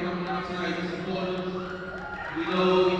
coming out tonight to support us. We know